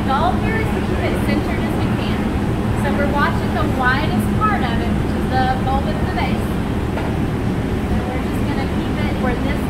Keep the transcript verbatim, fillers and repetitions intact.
goal here is to keep it centered as we can. So we're watching the widest part of it, which is the bulb at the base. And we're just going to keep it where this